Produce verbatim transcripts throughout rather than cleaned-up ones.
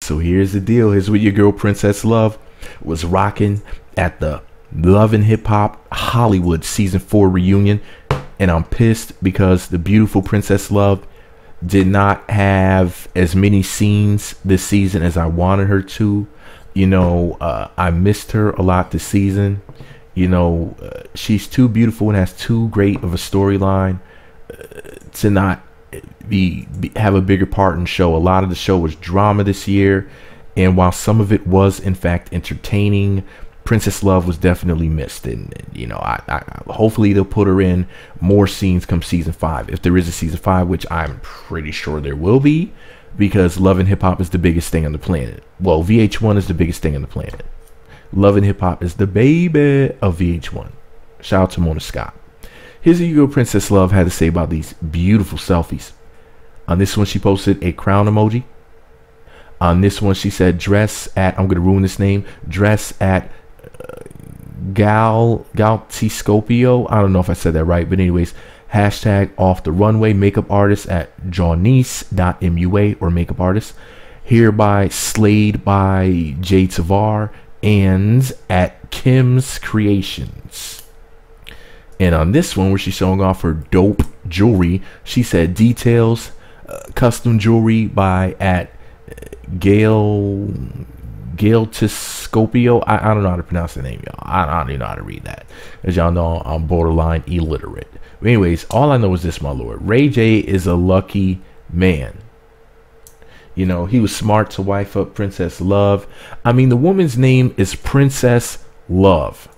So here's the deal. Here's what your girl Princess Love was rocking at the Love and Hip Hop Hollywood season four reunion. And I'm pissed because the beautiful Princess Love did not have as many scenes this season as I wanted her to. You know, uh, I missed her a lot this season. You know, uh, she's too beautiful and has too great of a storyline uh, to not be, be have a bigger part in the show. A lot of the show was drama this year, and while some of it was in fact entertaining, Princess Love was definitely missed. And, and you know, I, I hopefully they'll put her in more scenes come season five, if there is a season five, which I'm pretty sure there will be, because Love and Hip Hop is the biggest thing on the planet. Well, V H one is the biggest thing on the planet. Love and Hip Hop is the baby of V H one. Shout out to Mona Scott. Here's what you go Princess Love had to say about these beautiful selfies. On this one, she posted a crown emoji. On this one, she said, dress at, I'm going to ruin this name, dress at uh, Gal, Galtiscopio. I don't know if I said that right, but anyways, hashtag off the runway, makeup artist at jawnice dot M U A or makeup artist. Hereby slayed by Jade Tavar and at Kim's Creations. And on this one, where she's showing off her dope jewelry, she said details, uh, custom jewelry by at Gail Galtiscopio. I, I don't know how to pronounce the name, y'all. I, I don't even know how to read that. As y'all know, I'm borderline illiterate. But anyways, all I know is this, my lord. Ray J is a lucky man. You know, he was smart to wife up Princess Love. I mean, the woman's name is Princess Love.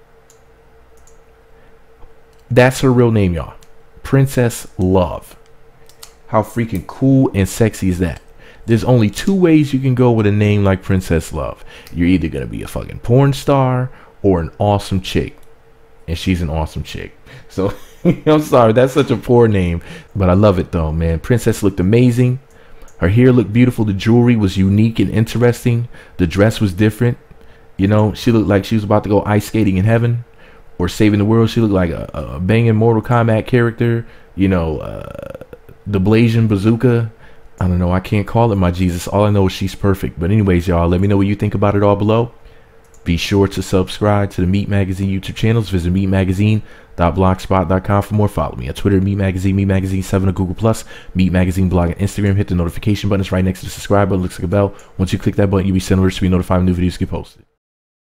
That's her real name, y'all. Princess Love. How freaking cool and sexy is that? There's only two ways you can go with a name like Princess Love. You're either going to be a fucking porn star or an awesome chick. And she's an awesome chick. So, I'm sorry, that's such a poor name. But I love it though, man. Princess looked amazing. Her hair looked beautiful. The jewelry was unique and interesting. The dress was different. You know, she looked like she was about to go ice skating in heaven or saving the world. She looked like a, a banging Mortal Kombat character. You know, uh, the Blasian Bazooka. I don't know. I can't call it my Jesus. All I know is she's perfect. But anyways, y'all, let me know what you think about it all below. Be sure to subscribe to the Meat Magazine YouTube channels. Visit meat magazine dot blogspot dot com for more. Follow me on Twitter, Meat Magazine, Meat Magazine seven on Google Plus, Meat Magazine blog and Instagram. Hit the notification button. It's right next to the subscribe button. Looks like a bell. Once you click that button, you'll be sent alerts to be notified when new videos get posted.